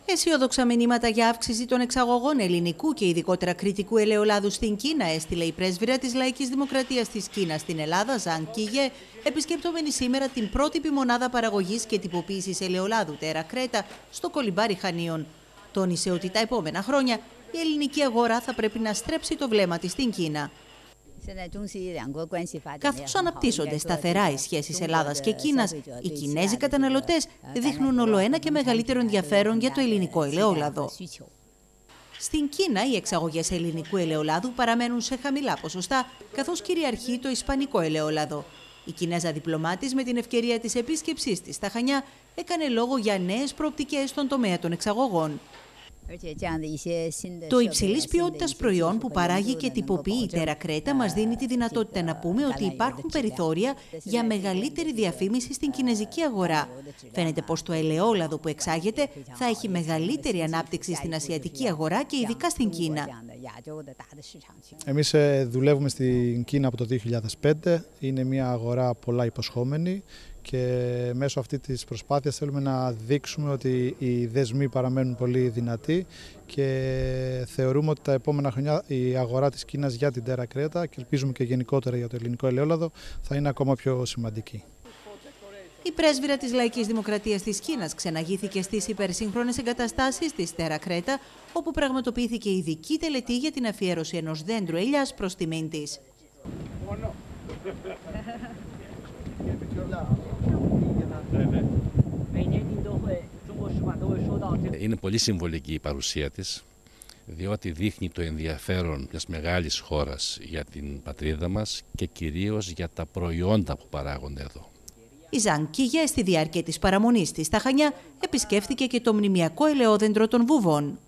Αισιόδοξα μηνύματα για αύξηση των εξαγωγών ελληνικού και ειδικότερα κριτικού ελαιολάδου στην Κίνα έστειλε η πρέσβυρα της Λαϊκής Δημοκρατίας της Κίνας στην Ελλάδα, Ζαν Κίγε, επισκεπτόμενη σήμερα την πρότυπη μονάδα παραγωγής και τυποποίησης ελαιολάδου Τέρα Κρέτα στο κολυμπάρι Χανίων. Τόνισε ότι τα επόμενα χρόνια η ελληνική αγορά θα πρέπει να στρέψει το βλέμμα της στην Κίνα. Καθώς αναπτύσσονται σταθερά οι σχέσεις Ελλάδας και Κίνας, οι Κινέζοι καταναλωτές δείχνουν ολοένα και μεγαλύτερο ενδιαφέρον για το ελληνικό ελαιόλαδο. Στην Κίνα, οι εξαγωγές ελληνικού ελαιολάδου παραμένουν σε χαμηλά ποσοστά, καθώς κυριαρχεί το ισπανικό ελαιόλαδο. Η Κινέζα διπλωμάτης, με την ευκαιρία της επίσκεψής της στα Χανιά, έκανε λόγο για νέες προοπτικές στον τομέα των εξαγωγών. Το υψηλής ποιότητας προϊόν που παράγει και τυποποιεί η Τέρα Κρέτα μας δίνει τη δυνατότητα να πούμε ότι υπάρχουν περιθώρια για μεγαλύτερη διαφήμιση στην κινέζικη αγορά. Φαίνεται πως το ελαιόλαδο που εξάγεται θα έχει μεγαλύτερη ανάπτυξη στην ασιατική αγορά και ειδικά στην Κίνα. Εμείς δουλεύουμε στην Κίνα από το 2005. Είναι μια αγορά πολλά υποσχόμενη και μέσω αυτή της προσπάθειας θέλουμε να δείξουμε ότι οι δεσμοί παραμένουν πολύ δυνατοί και θεωρούμε ότι τα επόμενα χρόνια η αγορά της Κίνας για την Τέρα Κρέτα και ελπίζουμε και γενικότερα για το ελληνικό ελαιόλαδο θα είναι ακόμα πιο σημαντική. Η πρέσβυρα της Λαϊκής Δημοκρατίας της Κίνας ξεναγήθηκε στις υπερσύγχρονες εγκαταστάσεις της Τέρα Κρέτα, όπου πραγματοποιήθηκε ειδική τελετή για την αφιέρωση ενός δέντρου ελιάς προς τιμήν της. Είναι πολύ συμβολική η παρουσία της, διότι δείχνει το ενδιαφέρον μιας μεγάλης χώρας για την πατρίδα μας και κυρίως για τα προϊόντα που παράγονται εδώ. Η Ζαν Κίγε στη διάρκεια της παραμονής της στα Χανιά επισκέφθηκε και το μνημιακό ελαιόδεντρο των Βουβών.